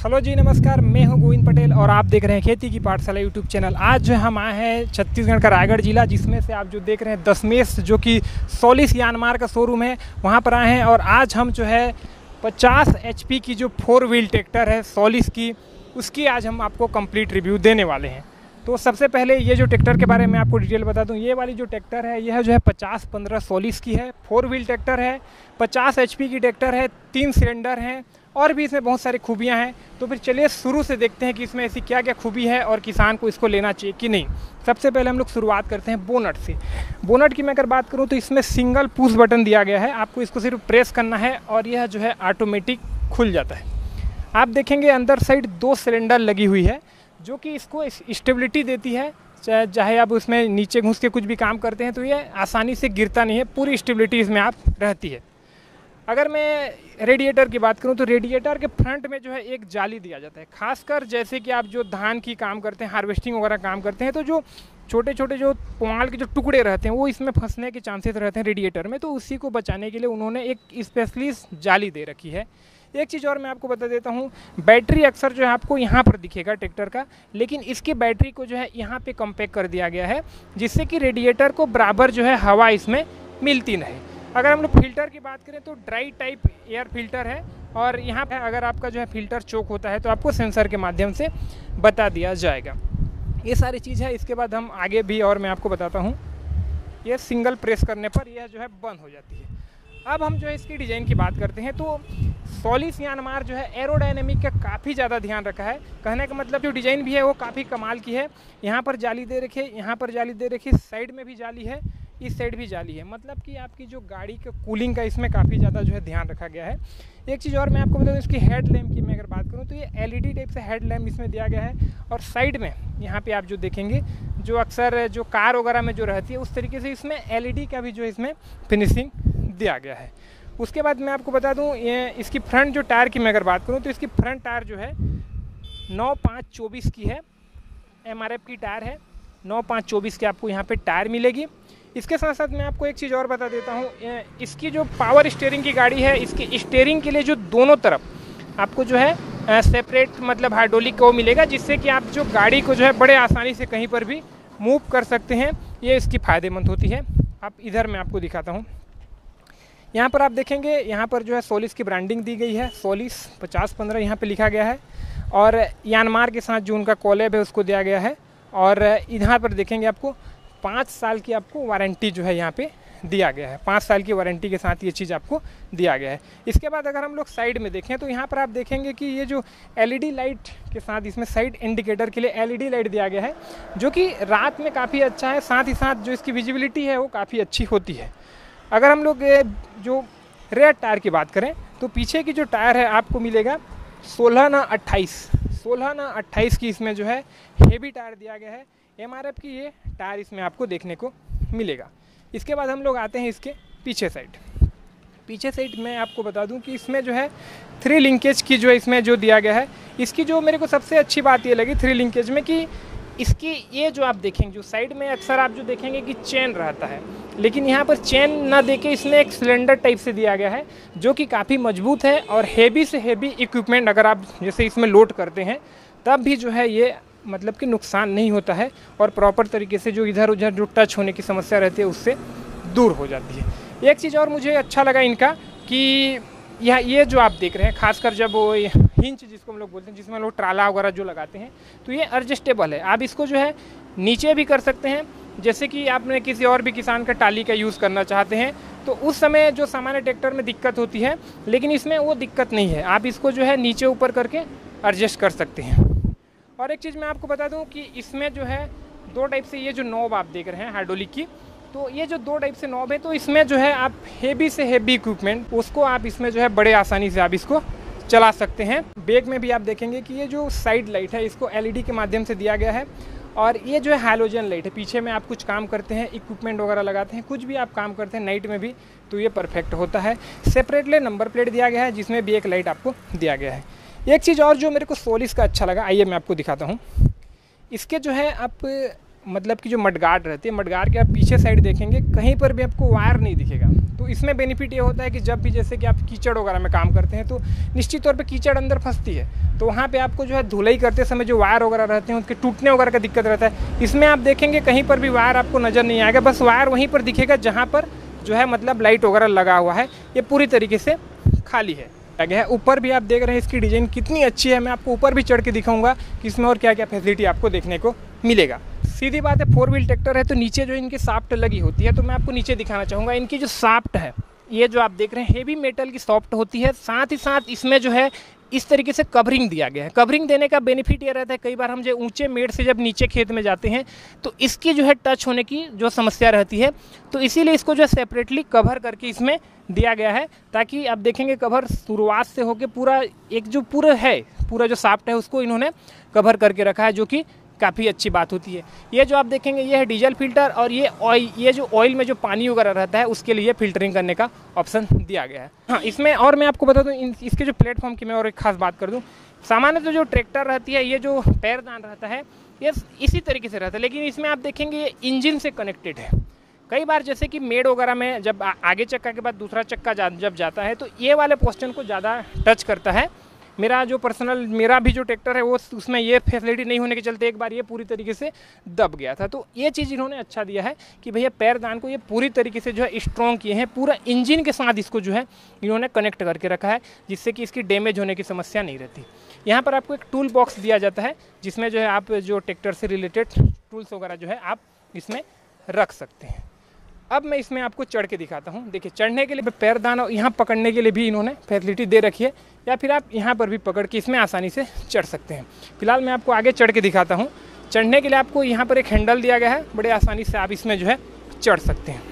Hello जी, नमस्कार। मैं हूं गोविंद पटेल और आप देख रहे हैं खेती की पाठशाला यूट्यूब चैनल। आज जो हम आए हैं छत्तीसगढ़ का रायगढ़ जिला, जिसमें से आप जो देख रहे हैं दशमेश जो कि सोलिस यानमार का शोरूम है, वहां पर आए हैं। और आज हम जो है 50 HP की जो 4 व्हील ट्रैक्टर है सोलिस की, उसकी आज हम आपको कंप्लीट रिव्यू देने वाले हैं। तो सबसे पहले ये जो ट्रैक्टर के बारे में आपको डिटेल बता दूं, ये वाली जो ट्रैक्टर है यह जो है 50-15 सोलिस की है, 4 व्हील ट्रैक्टर है, 50 HP की ट्रैक्टर है, 3 सिलेंडर हैं और भी इसमें बहुत सारी खूबियां हैं। तो फिर चलिए शुरू से देखते हैं कि इसमें ऐसी क्या क्या खूबी है और किसान को इसको लेना चाहिए कि नहीं। सबसे पहले हम लोग शुरुआत करते हैं बोनट से। बोनट की मैं अगर बात करूं तो इसमें सिंगल पुश बटन दिया गया है, आपको इसको सिर्फ प्रेस करना है और यह जो है ऑटोमेटिक खुल जाता है। आप देखेंगे अंदर साइड 2 सिलेंडर लगी हुई है जो कि इसको स्टेबिलिटी देती है। चाहे आप उसमें नीचे घुस के कुछ भी काम करते हैं तो ये आसानी से गिरता नहीं है, पूरी स्टेबिलिटी इसमें आप रहती है। अगर मैं रेडिएटर की बात करूं तो रेडिएटर के फ्रंट में जो है एक जाली दिया जाता है, खासकर जैसे कि आप जो धान की काम करते हैं, हार्वेस्टिंग वगैरह काम करते हैं, तो जो छोटे छोटे जो पुआल के जो टुकड़े रहते हैं वो इसमें फंसने के चांसेस रहते हैं रेडिएटर में, तो उसी को बचाने के लिए उन्होंने एक स्पेशलिस्ट जाली दे रखी है। एक चीज़ और मैं आपको बता देता हूँ, बैटरी अक्सर जो है आपको यहाँ पर दिखेगा ट्रैक्टर का, लेकिन इसकी बैटरी को जो है यहाँ पे कॉम्पैक्ट कर दिया गया है, जिससे कि रेडिएटर को बराबर जो है हवा इसमें मिलती नहीं। अगर हम लोग फिल्टर की बात करें तो ड्राई टाइप एयर फिल्टर है, और यहाँ पे अगर आपका जो है फिल्टर चोक होता है तो आपको सेंसर के माध्यम से बता दिया जाएगा। ये सारी चीज़ है। इसके बाद हम आगे भी और मैं आपको बताता हूँ। ये सिंगल प्रेस करने पर यह जो है बंद हो जाती है। अब हम जो है इसकी डिज़ाइन की बात करते हैं तो सोलिस यानमार जो है एरोडायनेमिक का काफ़ी ज़्यादा ध्यान रखा है। कहने का मतलब जो डिज़ाइन भी है वो काफ़ी कमाल की है। यहाँ पर जाली दे रखी है, यहाँ पर जाली दे रखी है, साइड में भी जाली है, इस साइड भी जाली है। मतलब कि आपकी जो गाड़ी का कूलिंग का इसमें काफ़ी ज़्यादा जो है ध्यान रखा गया है। एक चीज़ और मैं आपको बता दूँ, इसकी हेड लैम्प की मैं अगर बात करूँ तो ये LED टाइप से हेड लैम्प इसमें दिया गया है। और साइड में यहाँ पे आप जो देखेंगे, जो अक्सर जो कार वगैरह में जो रहती है उस तरीके से इसमें LED का भी जो इसमें फिनिशिंग दिया गया है। उसके बाद मैं आपको बता दूँ, ये इसकी फ्रंट जो टायर की मैं अगर बात करूँ तो इसकी फ्रंट टायर जो है 9.5-24 की है, MRF की टायर है। 9.5-24 की आपको यहाँ पे टायर मिलेगी। इसके साथ साथ मैं आपको एक चीज़ और बता देता हूँ, इसकी जो पावर स्टीयरिंग की गाड़ी है, इसकी स्टीयरिंग के लिए जो दोनों तरफ आपको जो है सेपरेट मतलब हाइड्रोलिक को मिलेगा, जिससे कि आप जो गाड़ी को जो है बड़े आसानी से कहीं पर भी मूव कर सकते हैं। ये इसकी फ़ायदेमंद होती है। आप इधर मैं आपको दिखाता हूँ। यहाँ पर आप देखेंगे, यहाँ पर जो है सोलिस की ब्रांडिंग दी गई है, सोलिस 50-15 यहाँ पे लिखा गया है, और यानमार के साथ जो उनका कोलैब है उसको दिया गया है। और यहाँ पर देखेंगे आपको 5 साल की आपको वारंटी जो है यहाँ पे दिया गया है। 5 साल की वारंटी के साथ ये चीज़ आपको दिया गया है। इसके बाद अगर हम लोग साइड में देखें तो यहाँ पर आप देखेंगे कि ये जो LED लाइट के साथ इसमें साइड इंडिकेटर के लिए LED लाइट दिया गया है, जो कि रात में काफ़ी अच्छा है। साथ ही साथ जो इसकी विजिबिलिटी है वो काफ़ी अच्छी होती है। अगर हम लोग जो रेयर टायर की बात करें तो पीछे की जो टायर है आपको मिलेगा 16x28 की, इसमें जो है हेवी टायर दिया गया है। MRF की ये टायर इसमें आपको देखने को मिलेगा। इसके बाद हम लोग आते हैं इसके पीछे साइड में आपको बता दूं कि इसमें जो है 3 लिंकेज की जो इसमें जो दिया गया है, इसकी जो मेरे को सबसे अच्छी बात ये लगी 3 लिंकेज में कि इसकी ये जो आप देखेंगे, जो साइड में अक्सर आप जो देखेंगे कि चेन रहता है, लेकिन यहाँ पर चेन ना देके इसमें एक सिलेंडर टाइप से दिया गया है, जो कि काफ़ी मजबूत है। और हेवी से हेवी इक्विपमेंट अगर आप जैसे इसमें लोड करते हैं तब भी जो है ये मतलब कि नुकसान नहीं होता है, और प्रॉपर तरीके से जो इधर उधर जो टच होने की समस्या रहती है उससे दूर हो जाती है। एक चीज़ और मुझे अच्छा लगा इनका कि ये जो आप देख रहे हैं, खासकर जब वो हिंच जिसको हम लोग बोलते हैं, जिसमें लोग ट्राला वगैरह जो लगाते हैं, तो ये एडजस्टेबल है। आप इसको जो है नीचे भी कर सकते हैं, जैसे कि आपने किसी और भी किसान का टाली का यूज़ करना चाहते हैं तो उस समय जो सामान्य ट्रैक्टर में दिक्कत होती है, लेकिन इसमें वो दिक्कत नहीं है। आप इसको जो है नीचे ऊपर करके एडजस्ट कर सकते हैं। और एक चीज़ मैं आपको बता दूं कि इसमें जो है 2 टाइप से ये जो नॉब आप देख रहे हैं हाइड्रोलिक की, तो ये जो 2 टाइप से नॉब है, तो इसमें जो है आप हेवी से हेवी इक्विपमेंट उसको आप इसमें जो है बड़े आसानी से आप इसको चला सकते हैं। बैक में भी आप देखेंगे कि ये जो साइड लाइट है इसको LED के माध्यम से दिया गया है, और ये जो है हैलोजन लाइट है। पीछे में आप कुछ काम करते हैं, इक्विपमेंट वगैरह लगाते हैं, कुछ भी आप काम करते हैं नाइट में भी, तो ये परफेक्ट होता है। सेपरेटली नंबर प्लेट दिया गया है, जिसमें भी एक लाइट आपको दिया गया है। एक चीज़ और जो मेरे को सोलिस का अच्छा लगा, आइए मैं आपको दिखाता हूँ। इसके जो है आप मतलब कि जो मडगार्ड रहती है, मडगार्ड के आप पीछे साइड देखेंगे कहीं पर भी आपको वायर नहीं दिखेगा। तो इसमें बेनिफिट ये होता है कि जब भी जैसे कि आप कीचड़ वगैरह में काम करते हैं तो निश्चित तौर पे कीचड़ अंदर फंसती है, तो वहाँ पे आपको जो है धुलाई करते समय जो वायर वगैरह रहते हैं उसके टूटने वगैरह का दिक्कत रहता है। इसमें आप देखेंगे कहीं पर भी वायर आपको नज़र नहीं आएगा, बस वायर वहीं पर दिखेगा जहाँ पर जो है मतलब लाइट वगैरह लगा हुआ है। ये पूरी तरीके से खाली है। आगे है ऊपर भी आप देख रहे हैं इसकी डिज़ाइन कितनी अच्छी है। मैं आपको ऊपर भी चढ़ के दिखाऊंगा कि इसमें और क्या क्या फैसिलिटी आपको देखने को मिलेगा। सीधी बात है, 4 व्हील ट्रैक्टर है तो नीचे जो इनकी शाफ्ट लगी होती है, तो मैं आपको नीचे दिखाना चाहूँगा। इनकी जो शाफ्ट है ये जो आप देख रहे हैं हेवी मेटल की शाफ्ट होती है, साथ ही साथ इसमें जो है इस तरीके से कवरिंग दिया गया है। कवरिंग देने का बेनिफिट ये रहता है, कई बार हम जो ऊंचे मेड़ से जब नीचे खेत में जाते हैं तो इसकी जो है टच होने की जो समस्या रहती है, तो इसीलिए इसको जो है सेपरेटली कवर करके इसमें दिया गया है, ताकि आप देखेंगे कवर शुरुआत से होकर पूरा एक जो पूरा जो शाफ्ट है उसको इन्होंने कवर करके रखा है, जो कि काफ़ी अच्छी बात होती है। ये जो आप देखेंगे ये है डीजल फिल्टर, और ये जो ऑयल में जो पानी वगैरह रहता है उसके लिए फिल्टरिंग करने का ऑप्शन दिया गया है। हाँ, इसमें और मैं आपको बता दूं इसके जो प्लेटफॉर्म की मैं और एक खास बात कर दूं, सामान्यतः जो ट्रैक्टर रहती है ये जो पैरदान रहता है ये इसी तरीके से रहता है, लेकिन इसमें आप देखेंगे ये इंजन से कनेक्टेड है। कई बार जैसे कि मेड़ वगैरह में जब आगे चक्का के बाद दूसरा चक्का जब जाता है तो ये वाले पोर्शन को ज़्यादा टच करता है। मेरा भी जो ट्रैक्टर है वो उसमें ये फैसिलिटी नहीं होने के चलते एक बार ये पूरी तरीके से दब गया था। तो ये चीज़ इन्होंने अच्छा दिया है कि भैया पैरदान को ये पूरी तरीके से जो है स्ट्रॉन्ग किए हैं, पूरा इंजन के साथ इसको जो है इन्होंने कनेक्ट करके रखा है, जिससे कि इसकी डैमेज होने की समस्या नहीं रहती। यहाँ पर आपको एक टूल बॉक्स दिया जाता है जिसमें जो है आप जो ट्रैक्टर से रिलेटेड टूल्स वगैरह जो है आप इसमें रख सकते हैं। अब मैं इसमें आपको चढ़ के दिखाता हूँ। देखिए, चढ़ने के लिए पैरदान और यहाँ पकड़ने के लिए भी इन्होंने फैसिलिटी दे रखी है, या फिर आप यहाँ पर भी पकड़ के इसमें आसानी से चढ़ सकते हैं। फिलहाल मैं आपको आगे चढ़ के दिखाता हूँ। चढ़ने के लिए आपको यहाँ पर एक हैंडल दिया गया है, बड़े आसानी से आप इसमें जो है चढ़ सकते हैं।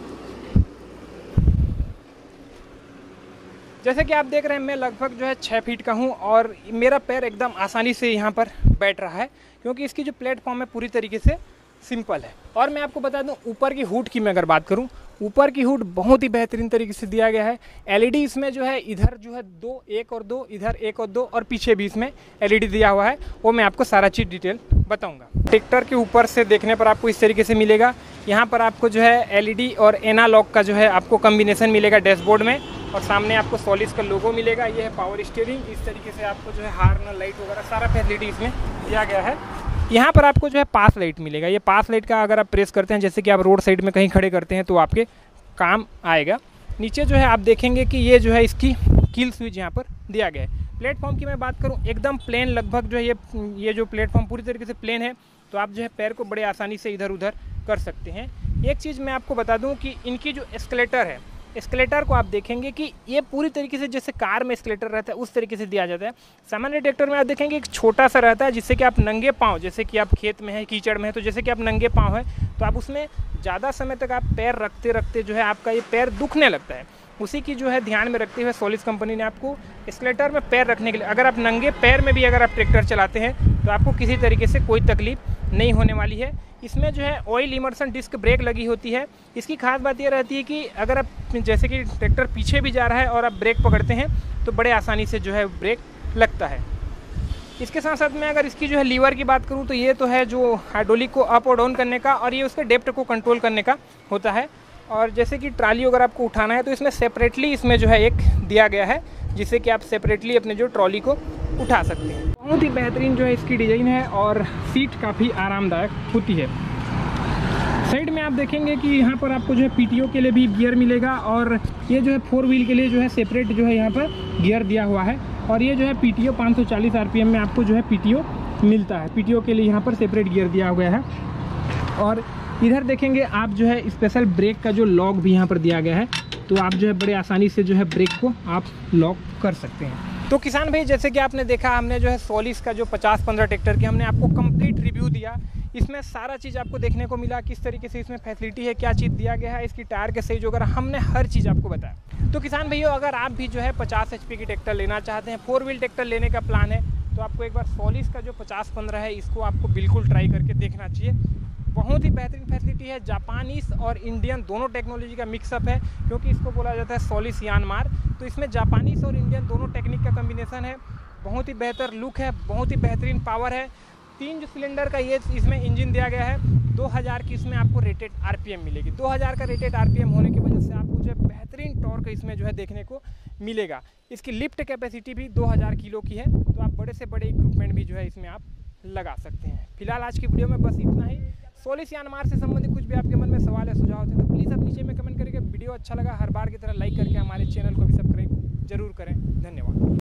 जैसे कि आप देख रहे हैं मैं लगभग जो है 6 फीट का हूँ और मेरा पैर एकदम आसानी से यहाँ पर बैठ रहा है, क्योंकि इसकी जो प्लेटफॉर्म है पूरी तरीके से सिंपल है। और मैं आपको बता दूं ऊपर की हुड की मैं अगर बात करूं, ऊपर की हुड बहुत ही बेहतरीन तरीके से दिया गया है। एलईडी इसमें जो है इधर जो है 2, 1 और 2, इधर 1 और 2, और पीछे भी इसमें एलईडी दिया हुआ है। वो मैं आपको सारा चीज़ डिटेल बताऊंगा। ट्रैक्टर के ऊपर से देखने पर आपको इस तरीके से मिलेगा। यहाँ पर आपको जो है एलईडी और एनालॉग का जो है आपको कम्बिनेशन मिलेगा डैशबोर्ड में, और सामने आपको सॉलिस का लोगो मिलेगा। ये है पावर स्टीयरिंग। इस तरीके से आपको जो है हार्न लाइट वगैरह सारा फैसिलिटी इसमें दिया गया है। यहाँ पर आपको जो है पास लाइट मिलेगा। ये पास लाइट का अगर आप प्रेस करते हैं, जैसे कि आप रोड साइड में कहीं खड़े करते हैं, तो आपके काम आएगा। नीचे जो है आप देखेंगे कि ये जो है इसकी किल स्विच यहाँ पर दिया गया है। प्लेटफॉर्म की मैं बात करूँ एकदम प्लेन, लगभग जो है ये जो प्लेटफॉर्म पूरी तरीके से प्लेन है, तो आप जो है पैर को बड़े आसानी से इधर उधर कर सकते हैं। एक चीज़ मैं आपको बता दूँ कि इनकी जो एस्केलेटर है, एस्केलेटर को आप देखेंगे कि ये पूरी तरीके से जैसे कार में एस्केलेटर रहता है उस तरीके से दिया जाता है। सामान्य ट्रैक्टर में आप देखेंगे एक छोटा सा रहता है, जिससे कि आप नंगे पाँव, जैसे कि आप खेत में हैं, कीचड़ में है, तो जैसे कि आप नंगे पाँव हैं तो आप उसमें ज़्यादा समय तक आप पैर रखते रखते जो है आपका ये पैर दुखने लगता है। उसी की जो है ध्यान में रखते हुए सॉलिस कंपनी ने आपको एस्केलेटर में पैर रखने के लिए, अगर आप नंगे पैर में भी अगर आप ट्रैक्टर चलाते हैं तो आपको किसी तरीके से कोई तकलीफ नहीं होने वाली है। इसमें जो है ऑयल इमर्सन डिस्क ब्रेक लगी होती है। इसकी खास बात यह रहती है कि अगर आप जैसे कि ट्रैक्टर पीछे भी जा रहा है और आप ब्रेक पकड़ते हैं तो बड़े आसानी से जो है ब्रेक लगता है। इसके साथ साथ मैं अगर इसकी जो है लीवर की बात करूं तो ये तो है जो हाइड्रोलिक को अप और डाउन करने का, और ये उसके डेप्थ को कंट्रोल करने का होता है। और जैसे कि ट्राली अगर आपको उठाना है तो इसमें सेपरेटली इसमें जो है एक दिया गया है, जिससे कि आप सेपरेटली अपने जो ट्रॉली को उठा सकते हैं। बहुत ही बेहतरीन जो है इसकी डिज़ाइन है और सीट काफ़ी आरामदायक होती है। साइड में आप देखेंगे कि यहाँ पर आपको जो है पीटीओ के लिए भी गियर मिलेगा, और ये जो है 4 व्हील के लिए जो है सेपरेट जो है यहाँ पर गियर दिया हुआ है। और ये जो है पीटीओ 540 आरपीएम में आपको जो है पीटीओ मिलता है। पीटीओ के लिए यहाँ पर सेपरेट गियर दिया गया है। और इधर देखेंगे आप जो है स्पेशल ब्रेक का जो लॉक भी यहाँ पर दिया गया है, तो आप जो है बड़े आसानी से जो है ब्रेक को आप लॉक कर सकते हैं। तो किसान भाई, जैसे कि आपने देखा, हमने जो है सॉलिस का जो 50-15 ट्रैक्टर की हमने आपको कंप्लीट रिव्यू दिया। इसमें सारा चीज़ आपको देखने को मिला, किस तरीके से इसमें फैसिलिटी है, क्या चीज़ दिया गया है, इसकी टायर के साइज वगैरह हमने हर चीज़ आपको बताया। तो किसान भैया, अगर आप भी जो है 50 HP की ट्रैक्टर लेना चाहते हैं, 4 व्हील ट्रैक्टर लेने का प्लान है, तो आपको एक बार सॉलिस का जो 50-15 है इसको आपको बिल्कुल ट्राई करके देखना चाहिए। बहुत ही बेहतरीन फैसिलिटी है। जापानीज और इंडियन दोनों टेक्नोलॉजी का मिक्सअप है, क्योंकि इसको बोला जाता है सॉलिस यानमार। तो इसमें जापानीज और इंडियन दोनों टेक्निक का कम्बिनेशन है। बहुत ही बेहतर लुक है, बहुत ही बेहतरीन पावर है। 3 सिलेंडर का ये इसमें इंजन दिया गया है। 2000 की इसमें आपको रेटेड आरपीएम मिलेगी। 2000 का रेटेड आरपीएम होने की वजह से आपको जो है बेहतरीन टॉर्क इसमें जो है देखने को मिलेगा। इसकी लिफ्ट कैपेसिटी भी 2000 किलो की है, तो आप बड़े से बड़े इक्विपमेंट भी जो है इसमें आप लगा सकते हैं। फिलहाल आज की वीडियो में बस इतना ही। सोलिस यानमार से संबंधित कुछ भी आपके मन में सवाल या सुझाव होते हैं तो प्लीज़ आप नीचे में कमेंट करके वीडियो अच्छा लगा हर बार की तरह लाइक करके हमारे चैनल को भी सब्सक्राइब जरूर करें। धन्यवाद।